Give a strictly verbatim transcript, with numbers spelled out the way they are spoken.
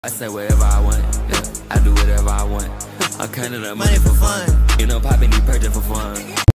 I say whatever I want, yeah. I do whatever I want. I'm counting up money for fun. You know